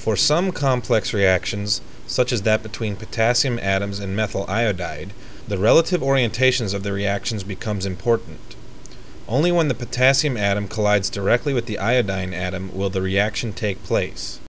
For some complex reactions, such as that between potassium atoms and methyl iodide, the relative orientations of the reactions becomes important. Only when the potassium atom collides directly with the iodine atom will the reaction take place.